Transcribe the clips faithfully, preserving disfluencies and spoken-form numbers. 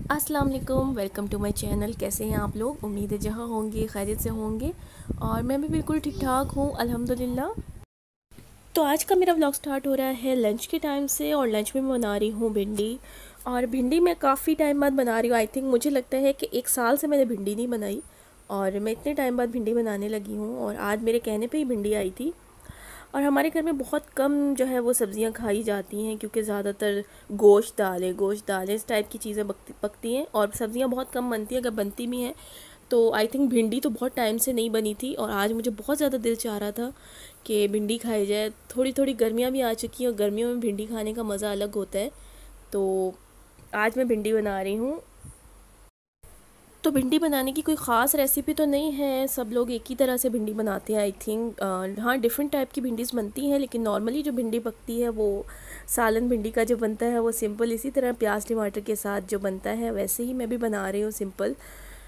अस्सलाम वालेकुम, welcome to my channel. कैसे हैं आप लोग? उम्मीद है जहाँ होंगे खैरियत से होंगे और मैं भी बिल्कुल ठीक ठाक हूँ अल्हम्दुलिल्लाह। तो आज का मेरा व्लॉग स्टार्ट हो रहा है लंच के टाइम से और लंच में मैं बना रही हूँ भिंडी। और भिंडी मैं काफ़ी टाइम बाद बना रही हूँ। आई थिंक मुझे लगता है कि एक साल से मैंने भिंडी नहीं बनाई और मैं इतने टाइम बाद भिंडी बनाने लगी हूँ और आज मेरे कहने पे ही भिंडी आई थी। और हमारे घर में बहुत कम जो है वो सब्ज़ियाँ खाई जाती हैं क्योंकि ज़्यादातर गोश्त दालें गोश्त दालें इस टाइप की चीज़ें पकती पकती हैं और सब्ज़ियाँ बहुत कम बनती हैं। अगर बनती भी हैं तो आई थिंक भिंडी तो बहुत टाइम से नहीं बनी थी और आज मुझे बहुत ज़्यादा दिल चाह रहा था कि भिंडी खाई जाए। थोड़ी थोड़ी गर्मियाँ भी आ चुकी हैं और गर्मियों में भिंडी खाने का मज़ा अलग होता है। तो आज मैं भिंडी बना रही हूँ। तो भिंडी बनाने की कोई ख़ास रेसिपी तो नहीं है, सब लोग एक ही तरह से भिंडी बनाते हैं आई थिंक। हाँ, डिफरेंट टाइप की भिंडीज़ बनती हैं लेकिन नॉर्मली जो भिंडी पकती है वो सालन भिंडी का जो बनता है वो सिंपल इसी तरह प्याज टमाटर के साथ जो बनता है वैसे ही मैं भी बना रही हूँ सिंपल।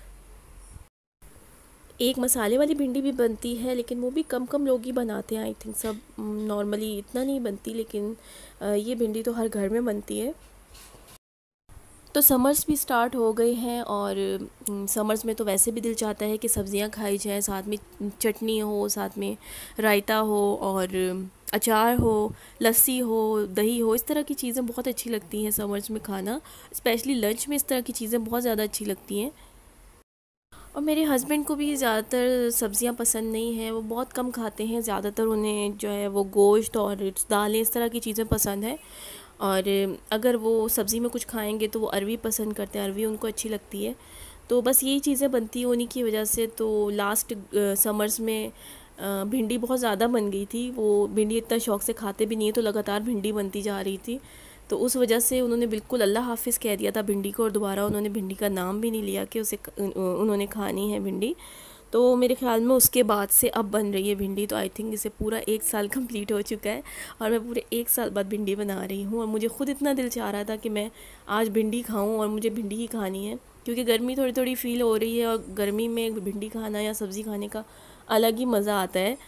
एक मसाले वाली भिंडी भी बनती है लेकिन वो भी कम कम लोग ही बनाते हैं आई थिंक। सब नॉर्मली इतना नहीं बनती लेकिन अ, ये भिंडी तो हर घर में बनती है। तो समर्स भी स्टार्ट हो गए हैं और समर्स में तो वैसे भी दिल चाहता है कि सब्ज़ियां खाई जाएं, साथ में चटनी हो, साथ में रायता हो और अचार हो, लस्सी हो, दही हो। इस तरह की चीज़ें बहुत अच्छी लगती हैं समर्स में खाना। स्पेशली लंच में इस तरह की चीज़ें बहुत ज़्यादा अच्छी लगती हैं। और मेरे हस्बैंड को भी ज़्यादातर सब्ज़ियां पसंद नहीं है, वो बहुत कम खाते हैं। ज़्यादातर उन्हें जो है वो गोश्त और दालें इस तरह की चीज़ें पसंद है। और अगर वो सब्ज़ी में कुछ खाएंगे तो वो अरवी पसंद करते हैं, अरवी उनको अच्छी लगती है। तो बस यही चीज़ें बनती हैं उन्हीं की वजह से। तो लास्ट समर्स में अ, भिंडी बहुत ज़्यादा बन गई थी। वो भिंडी इतना शौक़ से खाते भी नहीं है तो लगातार भिंडी बनती जा रही थी। तो उस वजह से उन्होंने बिल्कुल अल्लाह हाफ़िज़ कह दिया था भिंडी को और दोबारा उन्होंने भिंडी का नाम भी नहीं लिया कि उसे उन्होंने खानी है भिंडी। तो मेरे ख़्याल में उसके बाद से अब बन रही है भिंडी। तो आई थिंक इसे पूरा एक साल कंप्लीट हो चुका है और मैं पूरे एक साल बाद भिंडी बना रही हूँ। और मुझे ख़ुद इतना दिल चाह रहा था कि मैं आज भिंडी खाऊँ और मुझे भिंडी ही खानी है क्योंकि गर्मी थोड़ी थोड़ी फ़ील हो रही है और गर्मी में भिंडी खाना या सब्ज़ी खाने का अलग ही मज़ा आता है।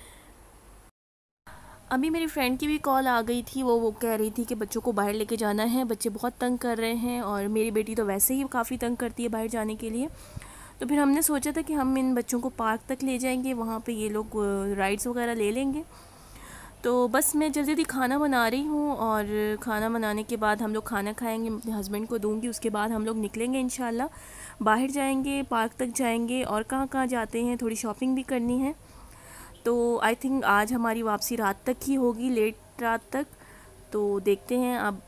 अभी मेरी फ्रेंड की भी कॉल आ गई थी। वो वो कह रही थी कि बच्चों को बाहर लेके जाना है, बच्चे बहुत तंग कर रहे हैं और मेरी बेटी तो वैसे ही काफ़ी तंग करती है बाहर जाने के लिए। तो फिर हमने सोचा था कि हम इन बच्चों को पार्क तक ले जाएंगे, वहाँ पे ये लोग राइड्स वगैरह ले लेंगे। तो बस मैं जल्दी जल्दी खाना बना रही हूँ और खाना बनाने के बाद हम लोग खाना खाएंगे, अपने हस्बैंड को दूँगी, उसके बाद हम लोग निकलेंगे इंशाल्लाह। बाहर जाएंगे, पार्क तक जाएंगे और कहाँ कहाँ जाते हैं, थोड़ी शॉपिंग भी करनी है। तो आई थिंक आज हमारी वापसी रात तक ही होगी, लेट रात तक। तो देखते हैं अब।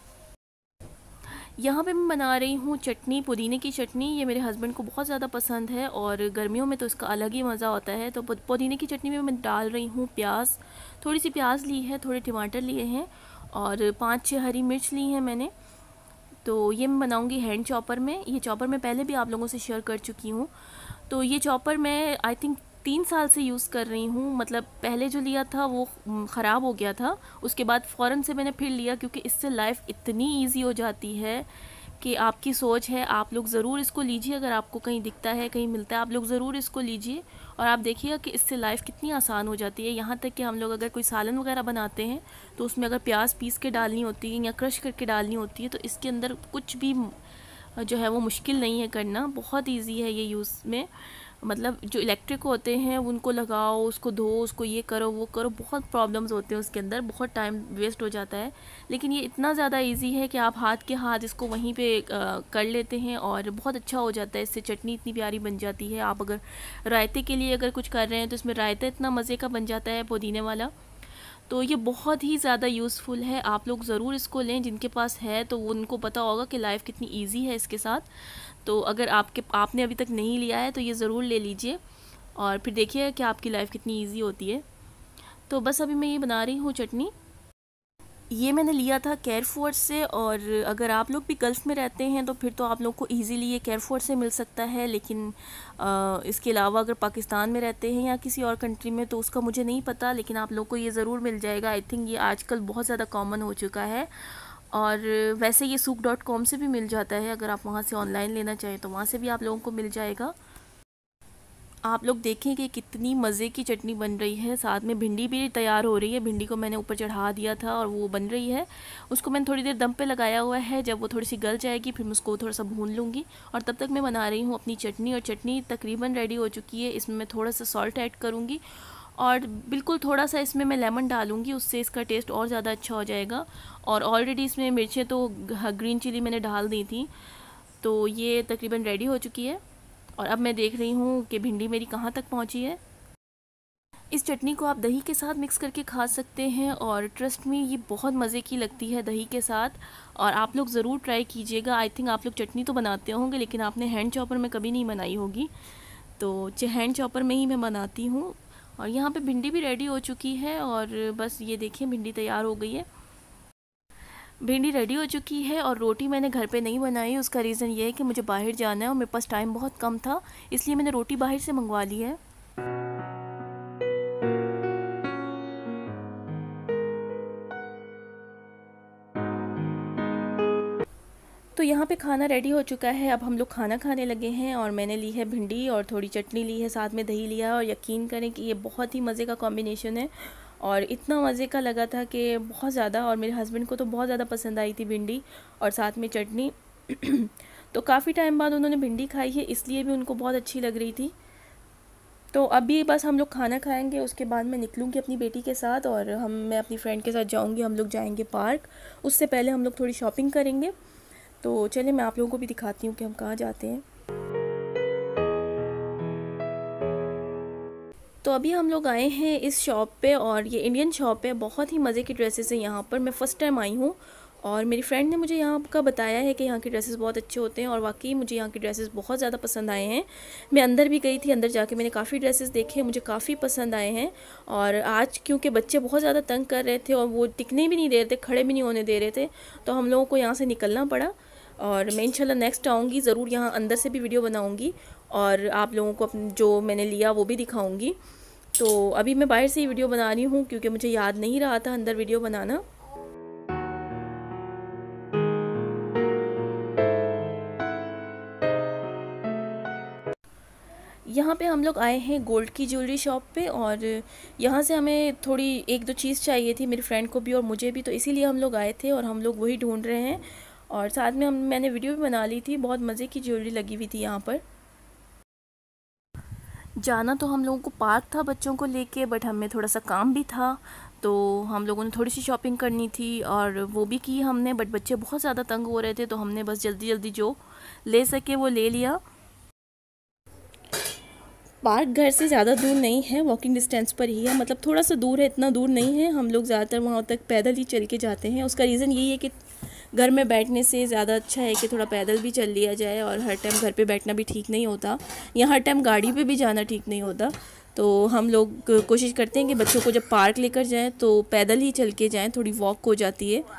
यहाँ पे मैं बना रही हूँ चटनी, पुदीने की चटनी। ये मेरे हस्बैंड को बहुत ज़्यादा पसंद है और गर्मियों में तो इसका अलग ही मज़ा होता है। तो पुदीने की चटनी में मैं डाल रही हूँ प्याज, थोड़ी सी प्याज ली है, थोड़े टमाटर लिए हैं और पाँच छः हरी मिर्च ली हैं मैंने। तो ये मैं बनाऊँगी हैंड चॉपर में। ये चॉपर मैं पहले भी आप लोगों से शेयर कर चुकी हूँ। तो ये चॉपर मैं आई थिंक तीन साल से यूज़ कर रही हूँ। मतलब पहले जो लिया था वो ख़राब हो गया था, उसके बाद फ़ौरन से मैंने फिर लिया क्योंकि इससे लाइफ इतनी इजी हो जाती है कि आपकी सोच है। आप लोग ज़रूर इसको लीजिए, अगर आपको कहीं दिखता है, कहीं मिलता है, आप लोग ज़रूर इसको लीजिए और आप देखिएगा कि इससे लाइफ कितनी आसान हो जाती है। यहाँ तक कि हम लोग अगर कोई सालन वगैरह बनाते हैं तो उसमें अगर प्याज पीस के डालनी होती है या क्रश करके डालनी होती है तो इसके अंदर कुछ भी जो है वो मुश्किल नहीं है करना, बहुत इजी है ये यूज़ में। मतलब जो इलेक्ट्रिक होते हैं उनको लगाओ, उसको धो, उसको ये करो वो करो, बहुत प्रॉब्लम्स होते हैं उसके अंदर, बहुत टाइम वेस्ट हो जाता है। लेकिन ये इतना ज़्यादा इजी है कि आप हाथ के हाथ इसको वहीं पे आ, कर लेते हैं और बहुत अच्छा हो जाता है। इससे चटनी इतनी प्यारी बन जाती है। आप अगर रायते के लिए अगर कुछ कर रहे हैं तो इसमें रायता इतना मज़े का बन जाता है पुदीने वाला। तो ये बहुत ही ज़्यादा यूज़फुल है, आप लोग ज़रूर इसको लें। जिनके पास है तो उनको पता होगा कि लाइफ कितनी इजी है इसके साथ। तो अगर आपके आपने अभी तक नहीं लिया है तो ये ज़रूर ले लीजिए और फिर देखिए कि आपकी लाइफ कितनी इजी होती है। तो बस अभी मैं ये बना रही हूँ चटनी। ये मैंने लिया था केयरफोर्ट से और अगर आप लोग भी गल्फ़ में रहते हैं तो फिर तो आप लोग को इजीली ये केयरफोर्ट से मिल सकता है। लेकिन आ, इसके अलावा अगर पाकिस्तान में रहते हैं या किसी और कंट्री में तो उसका मुझे नहीं पता, लेकिन आप लोग को ये ज़रूर मिल जाएगा। आई थिंक ये आजकल बहुत ज़्यादा कॉमन हो चुका है। और वैसे ये सूख डॉट कॉम से भी मिल जाता है, अगर आप वहाँ से ऑनलाइन लेना चाहें तो वहाँ से भी आप लोगों को मिल जाएगा। आप लोग देखें कि कितनी मज़े की चटनी बन रही है। साथ में भिंडी भी तैयार हो रही है। भिंडी को मैंने ऊपर चढ़ा दिया था और वो बन रही है। उसको मैंने थोड़ी देर दम पे लगाया हुआ है। जब वो थोड़ी सी गल जाएगी फिर मैं उसको थोड़ा सा भून लूँगी। और तब तक मैं बना रही हूँ अपनी चटनी, और चटनी तकरीबन रेडी हो चुकी है। इसमें मैं थोड़ा सा सॉल्ट ऐड करूँगी और बिल्कुल थोड़ा सा इसमें मैं लेमन डालूँगी, उससे इसका टेस्ट और ज़्यादा अच्छा हो जाएगा। और ऑलरेडी इसमें मिर्चें तो ग्रीन चिली मैंने डाल दी थी, तो ये तकरीबन रेडी हो चुकी है। और अब मैं देख रही हूँ कि भिंडी मेरी कहाँ तक पहुँची है। इस चटनी को आप दही के साथ मिक्स करके खा सकते हैं, और ट्रस्ट में ये बहुत मज़े की लगती है दही के साथ। और आप लोग ज़रूर ट्राई कीजिएगा। आई थिंक आप लोग चटनी तो बनाते होंगे, लेकिन आपने हैंड चॉपर में कभी नहीं बनाई होगी, तो हैंड चॉपर में ही मैं बनाती हूँ। और यहाँ पे भिंडी भी रेडी हो चुकी है, और बस ये देखिए भिंडी तैयार हो गई है। भिंडी रेडी हो चुकी है, और रोटी मैंने घर पे नहीं बनाई। उसका रीज़न ये है कि मुझे बाहर जाना है और मेरे पास टाइम बहुत कम था, इसलिए मैंने रोटी बाहर से मंगवा ली है। तो यहाँ पे खाना रेडी हो चुका है। अब हम लोग खाना खाने लगे हैं, और मैंने ली है भिंडी और थोड़ी चटनी ली है, साथ में दही लिया है। और यकीन करें कि ये बहुत ही मज़े का कॉम्बिनेशन है, और इतना मज़े का लगा था कि बहुत ज़्यादा। और मेरे हस्बैंड को तो बहुत ज़्यादा पसंद आई थी भिंडी और साथ में चटनी। तो काफ़ी टाइम बाद उन्होंने भिंडी खाई है, इसलिए भी उनको बहुत अच्छी लग रही थी। तो अभी बस हम लोग खाना खाएंगे, उसके बाद मैं निकलूँगी अपनी बेटी के साथ, और हम मैं अपनी फ्रेंड के साथ जाऊँगी। हम लोग जाएंगे पार्क। उससे पहले हम लोग थोड़ी शॉपिंग करेंगे। तो चलिए मैं आप लोगों को भी दिखाती हूँ कि हम कहाँ जाते हैं। तो अभी हम लोग आए हैं इस शॉप पे, और ये इंडियन शॉप है। बहुत ही मज़े की ड्रेसेस हैं यहाँ पर। मैं फ़र्स्ट टाइम आई हूँ, और मेरी फ्रेंड ने मुझे यहाँ का बताया है कि यहाँ के ड्रेसेस बहुत अच्छे होते हैं, और वाकई मुझे यहाँ के ड्रेसेस बहुत ज़्यादा पसंद आए हैं। मैं अंदर भी गई थी, अंदर जाके मैंने काफ़ी ड्रेसेस देखे, मुझे काफ़ी पसंद आए हैं। और आज क्योंकि बच्चे बहुत ज़्यादा तंग कर रहे थे और वो टिकने भी नहीं दे रहे थे, खड़े भी नहीं होने दे रहे थे, तो हम लोगों को यहाँ से निकलना पड़ा। और मैं इंशाल्लाह नेक्स्ट आऊँगी, ज़रूर यहाँ अंदर से भी वीडियो बनाऊँगी, और आप लोगों को अपने जो मैंने लिया वो भी दिखाऊँगी। तो अभी मैं बाहर से ही वीडियो बना रही हूँ, क्योंकि मुझे याद नहीं रहा था अंदर वीडियो बनाना। यहाँ पे हम लोग आए हैं गोल्ड की ज्वेलरी शॉप पे, और यहाँ से हमें थोड़ी एक दो चीज़ चाहिए थी, मेरी फ्रेंड को भी और मुझे भी, तो इसीलिए हम लोग आए थे, और हम लोग वही ढूंढ रहे हैं। और साथ में हम मैंने वीडियो भी बना ली थी। बहुत मज़े की ज्वेलरी लगी हुई थी यहाँ पर। जाना तो हम लोगों को पार्क था बच्चों को लेके, बट हमें थोड़ा सा काम भी था, तो हम लोगों ने थोड़ी सी शॉपिंग करनी थी, और वो भी की हमने। बट बच्चे बहुत ज़्यादा तंग हो रहे थे, तो हमने बस जल्दी जल्दी जो ले सके वो ले लिया। पार्क घर से ज़्यादा दूर नहीं है, वॉकिंग डिस्टेंस पर ही है, मतलब थोड़ा सा दूर है, इतना दूर नहीं है। हम लोग ज़्यादातर वहाँ तक पैदल ही चल के जाते हैं। उसका रीज़न यही है कि घर में बैठने से ज़्यादा अच्छा है कि थोड़ा पैदल भी चल लिया जाए, और हर टाइम घर पे बैठना भी ठीक नहीं होता, या हर टाइम गाड़ी पे भी जाना ठीक नहीं होता। तो हम लोग कोशिश करते हैं कि बच्चों को जब पार्क लेकर जाएं तो पैदल ही चल के जाएं, थोड़ी वॉक हो जाती है।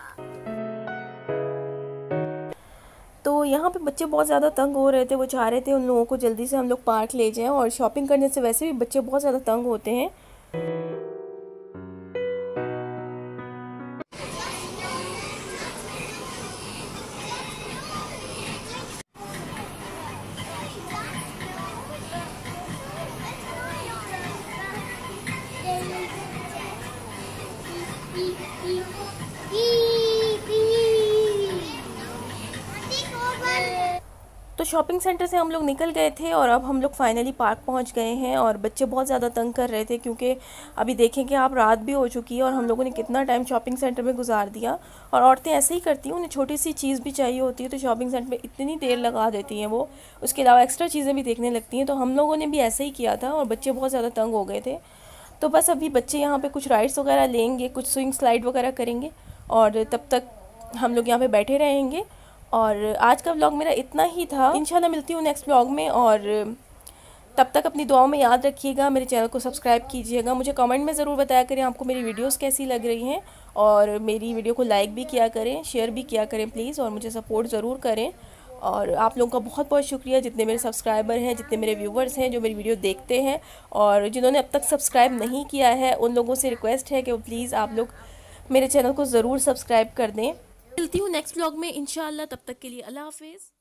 तो यहाँ पे बच्चे बहुत ज़्यादा तंग हो रहे थे, वो चाह रहे थे उन लोगों को जल्दी से हम लोग पार्क ले जाएं, और शॉपिंग करने से वैसे भी बच्चे बहुत ज़्यादा तंग होते हैं। तो शॉपिंग सेंटर से हम लोग निकल गए थे, और अब हम लोग फाइनली पार्क पहुंच गए हैं। और बच्चे बहुत ज़्यादा तंग कर रहे थे, क्योंकि अभी देखें कि आप रात भी हो चुकी है, और हम लोगों ने कितना टाइम शॉपिंग सेंटर में गुजार दिया। और औरतें ऐसे ही करती हैं, उन्हें छोटी सी चीज़ भी चाहिए होती है तो शॉपिंग सेंटर में इतनी देर लगा देती हैं वो, उसके अलावा एक्स्ट्रा चीज़ें भी देखने लगती हैं। तो हम लोगों ने भी ऐसे ही किया था, और बच्चे बहुत ज़्यादा तंग हो गए थे। तो बस अभी बच्चे यहाँ पर कुछ राइड्स वगैरह लेंगे, कुछ स्विंग स्लाइड वगैरह करेंगे, और तब तक हम लोग यहाँ पर बैठे रहेंगे। और आज का व्लॉग मेरा इतना ही था। इंशाल्लाह मिलती हूँ नेक्स्ट व्लॉग में, और तब तक अपनी दुआओं में याद रखिएगा। मेरे चैनल को सब्सक्राइब कीजिएगा। मुझे कमेंट में ज़रूर बताया करें आपको मेरी वीडियोस कैसी लग रही हैं, और मेरी वीडियो को लाइक भी किया करें, शेयर भी किया करें प्लीज़, और मुझे सपोर्ट ज़रूर करें। और आप लोगों का बहुत बहुत शुक्रिया, जितने मेरे सब्सक्राइबर हैं, जितने मेरे व्यूवर्स हैं जो मेरी वीडियो देखते हैं, और जिन्होंने अब तक सब्सक्राइब नहीं किया है उन लोगों से रिक्वेस्ट है कि वो प्लीज़ आप लोग मेरे चैनल को ज़रूर सब्सक्राइब कर दें। मिलती हूँ नेक्स्ट व्लॉग में इंशाल्लाह, तब तक के लिए अल्लाह हाफिज़।